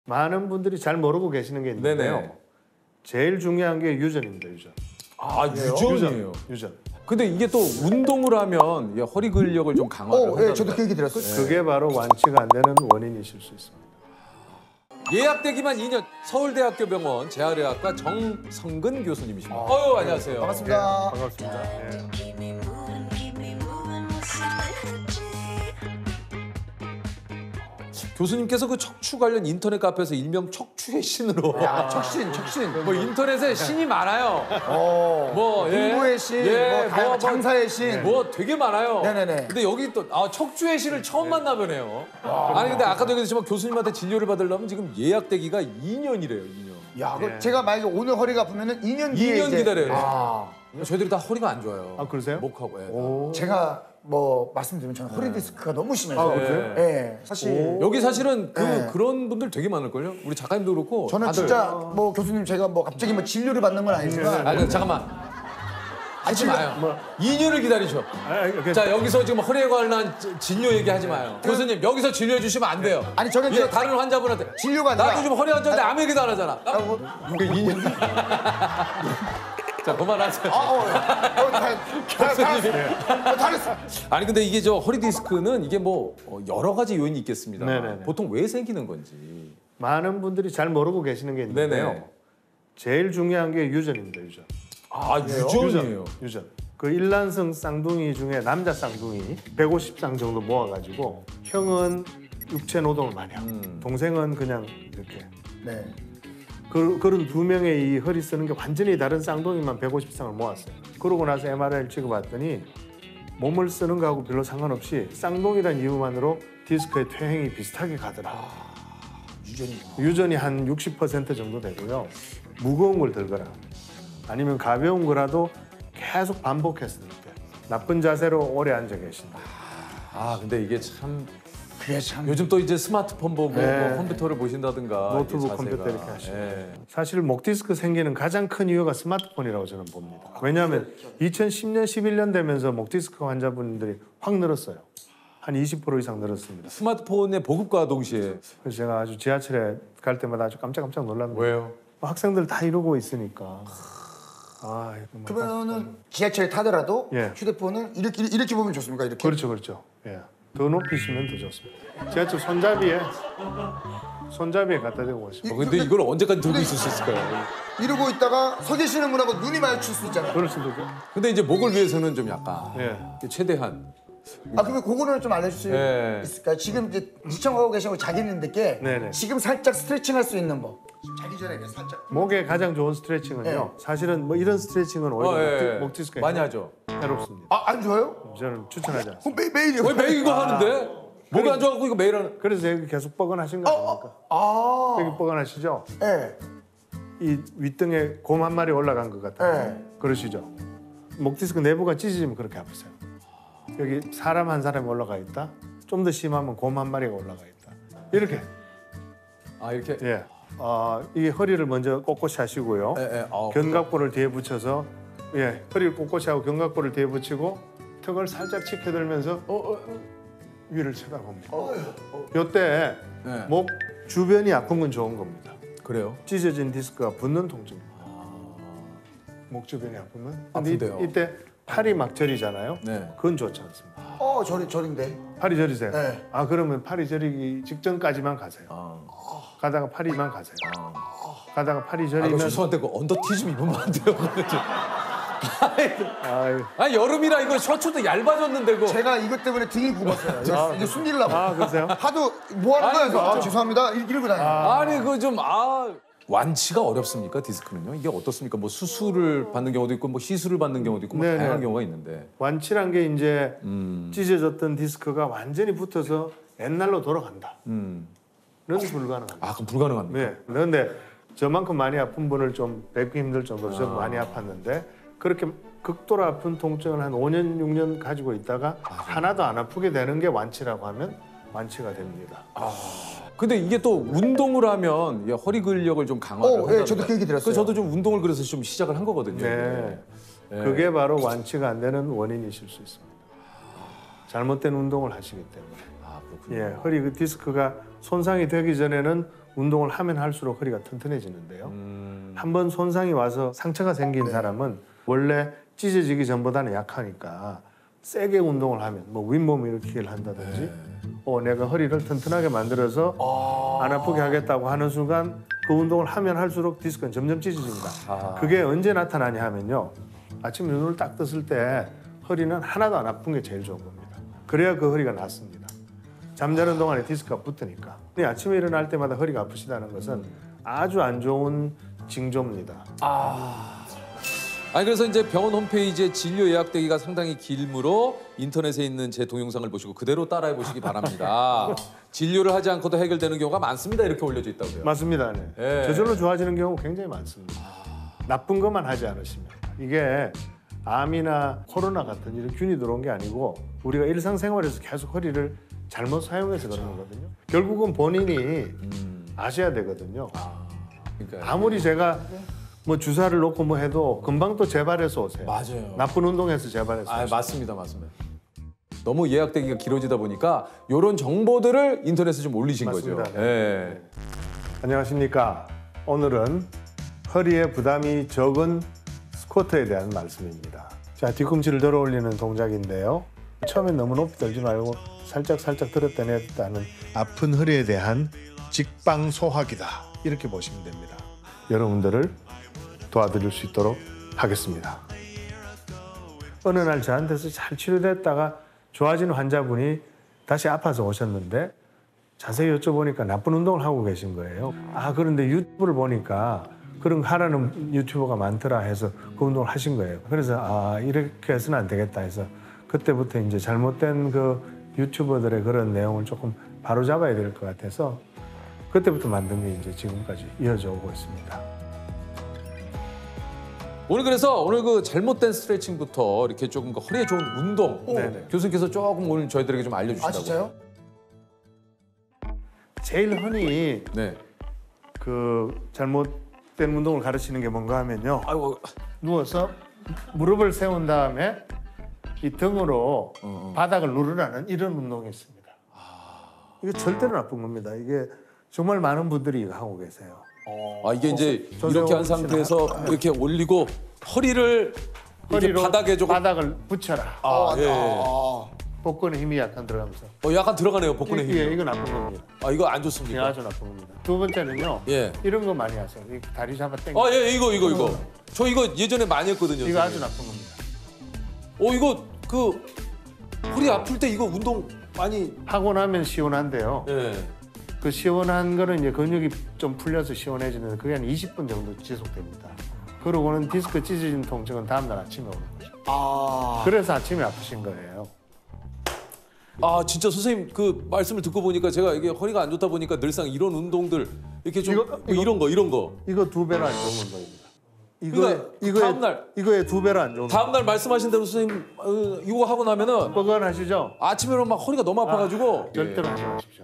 많은 분들이 잘 모르고 계시는 게 있는데요. 네네. 제일 중요한 게 유전입니다. 유전. 아, 유전이에요. 유전. 근데 이게 또 운동을 하면 이게 허리 근력을 좀 강화를 한다. 예, 저도 그 얘기 들었어요. 그게 바로 완치가 안 되는 원인이실 수 있습니다. 예약되기만 2년 서울대학교 병원 재활의학과 정성근 교수님이십니다. 안녕하세요. 반갑습니다. 반갑습니다. 예. 교수님께서 그 척추 관련 인터넷 카페에서 일명 척추의 신으로 야, 척신. 뭐 인터넷에 신이 많아요. 뭐 공부의 신, 뭐 장사의 신. 뭐 되게 많아요. 네네네. 근데 여기 또 척추의 신을 처음 만나보네요. 아니 근데 아까도 얘기했지만 교수님한테 진료를 받으려면 지금 예약되기가 2년이래요. 2년. 야, 제가 만약에 오늘 허리가 아프면은 2년 뒤에 2년 이제 기다려요. 저희들이 다 허리가 안 좋아요. 아, 그러세요? 목하고. 제가 뭐 말씀드리면 저는 허리 디스크가 너무 심해서. 아, 그러세요? 예. 사실 여기 사실은 네. 그런 분들 되게 많을걸요? 우리 작가님도 그렇고. 저는 다들. 진짜 뭐 교수님 제가 뭐 갑자기 뭐 진료를 받는 건 아니지만 아니 잠깐만. 하지 마요. 2년을 기다리셔. 자 여기서 지금 허리에 관한 진료 얘기하지 마요. 교수님 여기서 진료해 주시면 안 돼요. 아니 저는 이거 이제 다른 환자분한테 진료가 아니라 나도 지금 허리 환자인데 아무 얘기도 안 하잖아. 그 2년. 자 그만하세요. 잘했어. 아니 근데 이게 저 허리 디스크는 이게 뭐 여러 가지 요인이 있겠습니다. 네네네. 보통 왜 생기는 건지. 많은 분들이 잘 모르고 계시는 게 있는데요. 네네. 제일 중요한 게 유전입니다. 유전. 아 유전이에요. 유전. 그 일란성 쌍둥이 중에 남자 쌍둥이 150쌍 정도 모아가지고 형은 육체 노동을 많이 하고 동생은 그냥 이렇게 네. 그런 두 명의 이 허리 쓰는 게 완전히 다른 쌍둥이만 150쌍을 모았어요. 그러고 나서 MRI를 찍어봤더니 몸을 쓰는 거하고 별로 상관없이 쌍둥이란 이유만으로 디스크의 퇴행이 비슷하게 가더라. 유전이 한 60% 정도 되고요. 무거운 걸 들거나 아니면 가벼운 거라도 계속 반복했을 때 나쁜 자세로 오래 앉아 계신다. 아 근데 이게 참 그게 참 요즘 또 이제 스마트폰 보고 네. 뭐 컴퓨터를 보신다든가 노트북, 이게 자세가. 컴퓨터 이렇게 하시고. 예. 사실 목 디스크 생기는 가장 큰 이유가 스마트폰이라고 저는 봅니다. 왜냐하면 2010년, 11년 되면서 목 디스크 환자분들이 확 늘었어요. 한 20% 이상 늘었습니다. 스마트폰의 보급과 동시에 그래서 제가 아주 지하철에 갈 때마다 아주 깜짝깜짝 놀랍니다. 왜요? 학생들 다 이러고 있으니까. 아, 그러면은 지하철 타더라도 예. 휴대폰을 이렇게 보면 좋습니까? 이렇게. 그렇죠, 그렇죠. 예, 더 높이시면 더 좋습니다. 지하철 손잡이에 갖다 대고 가시고. 근데 이걸 언제까지 들고 있을 수 있을까요? 이러고 있다가 서 계시는 분하고 눈이 마주칠 수 있잖아요. 그럴 수도 있고. 근데 이제 목을 위해서는 좀 약간 예. 최대한 그러면 그거를 좀 알려줄 수 네. 있을까요? 지금 이제 시청하고 계신 자기님들께 네네. 지금 살짝 스트레칭할 수 있는 법. 자기 전에 그냥 살짝. 목에 가장 좋은 스트레칭은요. 사실은 뭐 이런 스트레칭은 오히려 목 디스크에 많이 하죠. 해롭습니다. 안 좋아요? 저는 추천하지 않습니다. 그럼 매일이요. 왜 매일 이거 하는데? 목이 안 좋아갖고 이거 매일 하는. 그래서 여기 계속 뻐근하신 거 아닙니까? 여기 뻐근하시죠? 네. 이 윗등에 곰 한 마리 올라간 것 같아요. 네. 그러시죠? 목 디스크 내부가 찢어지면 그렇게 아프세요. 여기 사람 한 사람이 올라가 있다. 좀 더 심하면 곰 한 마리가 올라가 있다. 이렇게. 이렇게. 예. 이게 허리를 먼저 꼿꼿이 하시고요. 견갑골을 뒤에 붙여서 허리를 꼿꼿이 하고 견갑골을 뒤에 붙이고 턱을 살짝 치켜들면서 위를 쳐다봅니다. 이때 네. 목 주변이 아픈 건 좋은 겁니다. 그래요? 찢어진 디스크가 붓는 통증입니다. 목 주변이 아프면. 근데 아픈데요. 이때 팔이 막 저리잖아요. 네. 그건 좋지 않습니다. 저린데. 팔이 저리세요? 네. 그러면 팔이 저리기 직전까지만 가세요. 가다가 팔이만 가세요. 가다가 팔이 저리면 죄송한데 그 언더티 좀 입으면 안 돼요? 아유. 여름이라 이거 셔츠도 얇아졌는데 그거. 제가 이것 때문에 등이 굽었어요. 이게 숨기려고. 그러세요? 하도 뭐 하는 거예요? 죄송합니다. 이러고 다녀요. 아니 그 좀 완치가 어렵습니까 디스크는요? 이게 어떻습니까? 뭐 수술을 받는 경우도 있고 뭐 시술을 받는 경우도 있고 뭐 네네. 다양한 경우가 있는데. 완치란 게 이제 찢어졌던 디스크가 완전히 붙어서 옛날로 돌아간다. 는 불가능합니다. 그럼 불가능합니까? 네. 그런데 저만큼 많이 아픈 분을 좀 뵙기 힘들 정도로 좀 많이 아팠는데 그렇게 극도로 아픈 통증을 한 5년, 6년 가지고 있다가 하나도 안 아프게 되는 게 완치라고 하면 완치가 됩니다. 근데 이게 또 운동을 하면 허리 근력을 좀 강화를 한다. 저도 그 얘기 들었어요. 저도 좀 운동을 그래서 좀 시작을 한 거거든요. 네. 네. 그게 바로 완치가 안 되는 원인이실 수 있습니다. 잘못된 운동을 하시기 때문에. 그렇군요. 허리 디스크가 손상이 되기 전에는 운동을 하면 할수록 허리가 튼튼해지는데요. 한번 손상이 와서 상처가 생긴 사람은 원래 찢어지기 전보다는 약하니까 세게 운동을 하면 뭐 윗몸 일으키기를 한다든지 내가 허리를 튼튼하게 만들어서 안 아프게 하겠다고 하는 순간 그 운동을 하면 할수록 디스크는 점점 찢어집니다. 그게 언제 나타나냐 하면요. 아침에 눈을 딱 떴을 때 허리는 하나도 안 아픈 게 제일 좋은 겁니다. 그래야 그 허리가 낫습니다. 잠자는 동안에 디스크가 붙으니까. 아침에 일어날 때마다 허리가 아프시다는 것은 아주 안 좋은 징조입니다. 아니 그래서 이제 병원 홈페이지에 진료 예약되기가 상당히 길므로 인터넷에 있는 제 동영상을 보시고 그대로 따라해 보시기 바랍니다. 진료를 하지 않고도 해결되는 경우가 많습니다. 이렇게 올려져 있다고요. 맞습니다. 네. 예. 저절로 좋아지는 경우가 굉장히 많습니다. 나쁜 것만 하지 않으시면. 이게 암이나 코로나 같은 이런 균이 들어온 게 아니고 우리가 일상생활에서 계속 허리를 잘못 사용해서 그런 거거든요. 결국은 본인이 아셔야 되거든요. 그러니까 아무리 제가 뭐 주사를 놓고 뭐 해도 금방 또 재발해서 오세요. 맞아요. 나쁜 운동해서 재발해서 오세요. 맞습니다. 너무 예약되기가 길어지다 보니까 이런 정보들을 인터넷에 좀 올리신 맞습니다. 거죠. 네. 예. 안녕하십니까. 오늘은 허리에 부담이 적은 스쿼트에 대한 말씀입니다. 자, 뒤꿈치를 들어 올리는 동작인데요. 처음엔 너무 높이 들지 말고 살짝 들었다 냈다 하는 아픈 허리에 대한 직방소화기다. 이렇게 보시면 됩니다. 여러분들을 도와드릴 수 있도록 하겠습니다. 어느 날 저한테서 잘 치료됐다가 좋아진 환자분이 다시 아파서 오셨는데 자세히 여쭤보니까 나쁜 운동을 하고 계신 거예요. 그런데 유튜브를 보니까 그런 거 하라는 유튜버가 많더라 해서 그 운동을 하신 거예요. 그래서 이렇게 해서는 안 되겠다 해서 그때부터 이제 잘못된 그 유튜버들의 그런 내용을 조금 바로잡아야 될 것 같아서 그때부터 만든 게 이제 지금까지 이어져 오고 있습니다. 오늘 그 잘못된 스트레칭부터 이렇게 조금 허리에 좋은 운동 네네. 교수님께서 조금 오늘 저희들에게 좀 알려주시다고. 진짜요? 제일 흔히 네. 그 잘못된 운동을 가르치는 게 뭔가 하면요. 아이고. 누워서 무릎을 세운 다음에 이 등으로 바닥을 누르라는 이런 운동이 있습니다. 이게 절대로 나쁜 겁니다. 이게 정말 많은 분들이 이거 하고 계세요. 이게 이제 이렇게 한 상태에서 이렇게 올리고 허리를 이렇게 바닥에 조금 바닥을 붙여라. 예. 복근에 힘이 약간 들어가면서. 약간 들어가네요. 복근에 힘이. 예, 이거 나쁜 겁니다. 이거 안 이거 좋습니까? 아주 나쁜 겁니다. 두 번째는요. 예. 이런 거 많이 하세요. 이 다리 잡아 당겨. 예, 이거. 저 이거 예전에 많이 했거든요. 이거 아주 선생님. 나쁜 겁니다. 이거 그 허리 아플 때 이거 운동 많이 하고 나면 시원한데요. 예. 그 시원한 거는 이제 근육이 좀 풀려서 시원해지는 그게 한 20분 정도 지속됩니다. 그러고는 디스크 찢어진 통증은 다음날 아침에 오는 거죠. 그래서 아침에 아프신 거예요. 진짜 선생님 그 말씀을 듣고 보니까 제가 이게 허리가 안 좋다 보니까 늘상 이런 운동들 이렇게 좀 이런 거 이거 2배로 안 좋은 운동입니다. 그러니까 다음날 이거에 2배로 안 좋은 운동. 다음날 말씀하신 대로 선생님 이거 하고 나면은 뻐근하시죠? 아침에는 막 허리가 너무 아파가지고 절대로 하지 마십시오.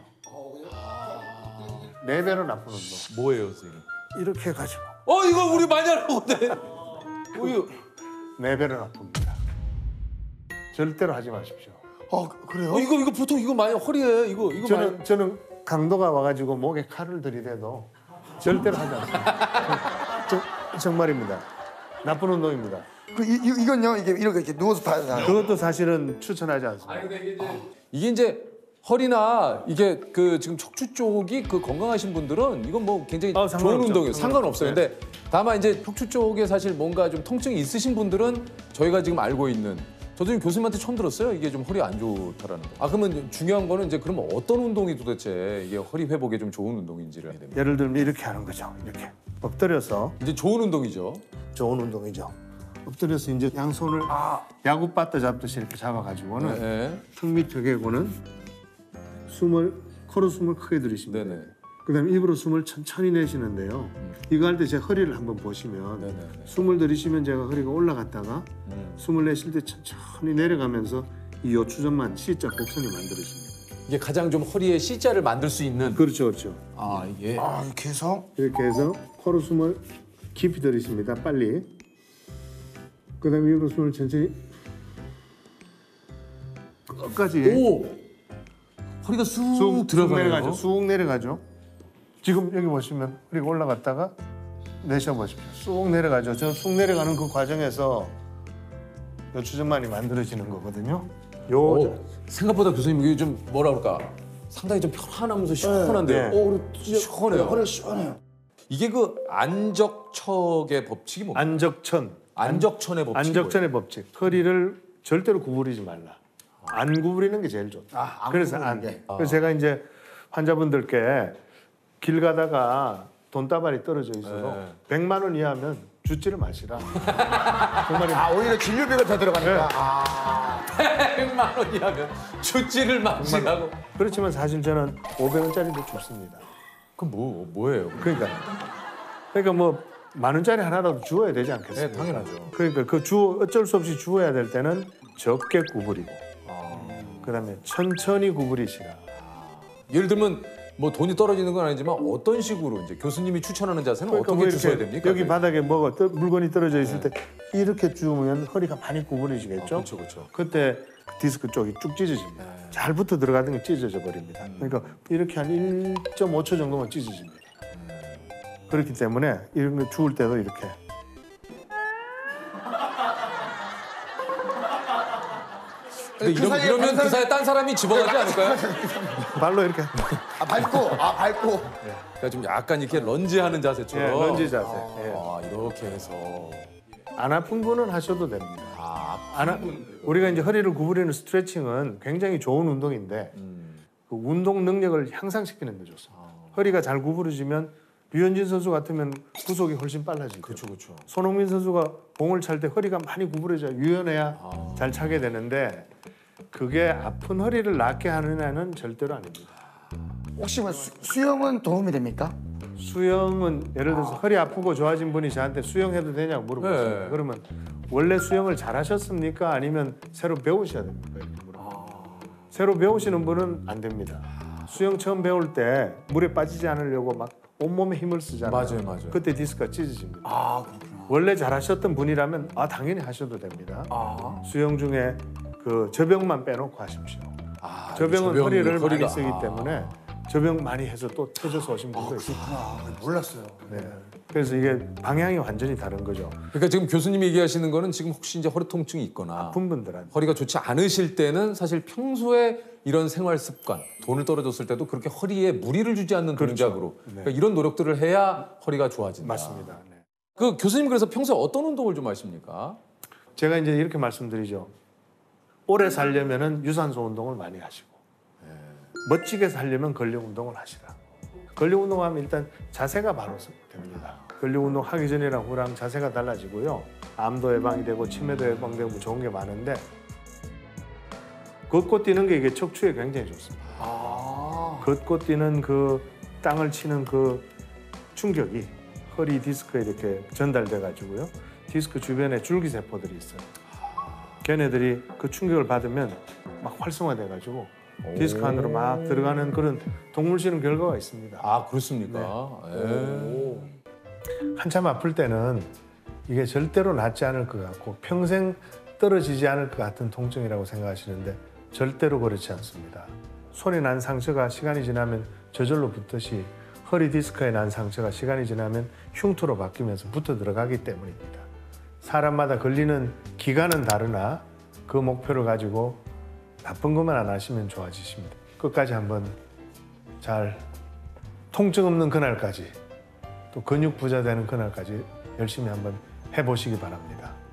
4배로 나쁜 운동. 뭐예요 선생님? 이렇게 해가지고 이거 우리 많이 하는 건데 이거 4배로 나쁩니다. 절대로 하지 마십시오. 그래요? 이거 보통 이거 많이 허리에 이거 많이 저는 강도가 와가지고 목에 칼을 들이대도 절대로 하지 않습니다. 정말입니다. 나쁜 운동입니다. 이건요? 이렇게 누워서 다. 그것도 사실은 추천하지 않습니다. 이게 이제 허리나 이게 그 지금 척추 쪽이 그 건강하신 분들은 이건 뭐 굉장히 좋은 상관없죠. 운동이에요. 상관없어요. 네. 근데 다만 이제 척추 쪽에 사실 뭔가 좀 통증이 있으신 분들은 저희가 지금 알고 있는 저도 지금 교수님한테 처음 들었어요. 이게 좀 허리 안 좋다라는 거. 그러면 중요한 거는 이제 그러면 어떤 운동이 도대체 이게 허리 회복에 좀 좋은 운동인지를 해야 됩니다. 예를 들면 이렇게 하는 거죠. 이렇게 엎드려서 이제 좋은 운동이죠. 좋은 운동이죠. 엎드려서 이제 양손을 야구 바트 잡듯이 이렇게 잡아가지고는 네. 턱 밑 벽에고는 코로 숨을 크게 들이십니다. 네네. 그다음에 입으로 숨을 천천히 내쉬는데요. 이거 할 때 제 허리를 한번 보시면 네네. 숨을 들이쉬면 제가 허리가 올라갔다가 숨을 내쉴 때 천천히 내려가면서 이 요추점만 C자 곡선이 만들어집니다. 이게 가장 좀 허리에 C자를 만들 수 있는. 그렇죠. 이게. 이렇게 해서? 이렇게 해서 코로 숨을 깊이 들이쉽니다. 빨리. 그다음에 입으로 숨을 천천히 끝까지 오! 허리가 쑥 들어가네요. 쑥 내려가죠. 지금 여기 보시면 그리고 올라갔다가 내쉬어 보십시오. 쑥 내려가죠. 저 쑥 내려가는 그 과정에서 요 추전만이 만들어지는 거거든요. 생각보다 교수님 이게 좀 뭐라 그럴까 상당히 좀 편안하면서 시원한데요. 네. 그리고 진짜 시원해요. 허리가 시원해요. 이게 그 안적척의 법칙이 뭡니까? 안적천의 법칙. 안적천의 법칙. 허리를 절대로 구부리지 말라. 안 구부리는 게 제일 좋다. 안 그래서 구부리는 안. 게. 그래서 제가 이제 환자분들께 길 가다가 돈다발이 떨어져 있어도 100만 원 이하면 주지를 마시라. 정말 오히려 진료비가 더 들어가니까. 네. 100만 원이하면 주지를 마시라고. 그렇지만 사실 저는 500원짜리도 줍습니다. 그럼 뭐예요? 그러니까 뭐 만 원짜리 하나라도 주어야 되지 않겠어요? 네, 당연하죠. 그러니까 어쩔 수 없이 주어야 될 때는 적게 구부리고 그다음에 천천히 구부리시라. 예를 들면 뭐 돈이 떨어지는 건 아니지만 어떤 식으로 이제 교수님이 추천하는 자세는 그러니까 어떻게 뭐 주셔야 이렇게 됩니까? 여기 바닥에 물건이 떨어져 있을 때 이렇게 주면 허리가 많이 구부러지겠죠? 그렇죠. 그때 디스크 쪽이 쭉 찢어집니다. 잘 붙어 들어가던 게 찢어져 버립니다. 그러니까 이렇게 한 1.5초 정도만 찢어집니다. 그렇기 때문에 이런 거 주울 때도 이렇게 근데 이러면 그 사이에 딴 사람이 집어가지 않을까요? 발로 이렇게 밟고. 그러니까 좀 약간 이렇게 런지하는 자세처럼. 예, 런지 자세. 예. 이렇게 해서. 안 아픈 분은 하셔도 됩니다. 아, 우리가 이제 허리를 구부리는 스트레칭은 굉장히 좋은 운동인데 그 운동 능력을 향상시키는 데 좋습니다. 허리가 잘 구부러지면 류현진 선수 같으면 구속이 훨씬 빨라지죠. 그렇죠. 손흥민 선수가 공을 찰 때 허리가 많이 구부러져 유연해야 잘 차게 되는데 그게 아픈 허리를 낫게 하느냐는 절대로 아닙니다. 혹시 뭐 수영은 도움이 됩니까? 수영은 예를 들어서 허리 아프고 좋아진 분이 저한테 수영해도 되냐고 물어보세요. 네. 그러면 원래 수영을 잘하셨습니까? 아니면 새로 배우셔야 됩니까? 이렇게 새로 배우시는 분은 안 됩니다. 수영 처음 배울 때 물에 빠지지 않으려고 막 온몸에 힘을 쓰잖아요. 맞아요. 그때 디스크가 찢어집니다. 그렇구나. 원래 잘하셨던 분이라면 당연히 하셔도 됩니다. 수영 중에 그 저병만 빼놓고 하십시오. 저병은 허리를 많이 쓰기 때문에 저병 많이 해서 또 터져서 오신 분도 있어요. 몰랐어요. 네. 그래서 이게 방향이 완전히 다른 거죠. 그러니까 지금 교수님이 얘기하시는 거는 지금 혹시 이제 허리 통증이 있거나 아픈 분들한테. 허리가 좋지 않으실 때는 사실 평소에 이런 생활 습관, 돈을 떨어졌을 때도 그렇게 허리에 무리를 주지 않는 동작으로 그러니까 이런 노력들을 해야 허리가 좋아진다. 맞습니다. 네. 그 교수님 그래서 평소에 어떤 운동을 좀 하십니까? 제가 이제 이렇게 말씀드리죠. 오래 살려면은 유산소 운동을 많이 하시고 멋지게 살려면 근력 운동을 하시라. 근력 운동하면 일단 자세가 바로 됩니다. 근력 운동 하기 전이랑 후랑 자세가 달라지고요. 암도 예방이 되고 치매도 예방되고 뭐 좋은 게 많은데 걷고 뛰는 게 이게 척추에 굉장히 좋습니다. 걷고 뛰는 그 땅을 치는 그 충격이 허리 디스크에 이렇게 전달돼 가지고요. 디스크 주변에 줄기세포들이 있어요. 걔네들이 그 충격을 받으면 막 활성화돼 가지고 디스크 안으로 막 들어가는 그런 동물 실험 결과가 있습니다. 아 그렇습니까? 네. 한참 아플 때는 이게 절대로 낫지 않을 것 같고 평생 떨어지지 않을 것 같은 통증이라고 생각하시는데 절대로 그렇지 않습니다. 손에 난 상처가 시간이 지나면 저절로 붙듯이 허리 디스크에 난 상처가 시간이 지나면 흉터로 바뀌면서 붙어 들어가기 때문입니다. 사람마다 걸리는 기간은 다르나 그 목표를 가지고 나쁜 것만 안 하시면 좋아지십니다. 끝까지 한번 잘 통증 없는 그날까지 또 근육 부자 되는 그날까지 열심히 한번 해보시기 바랍니다.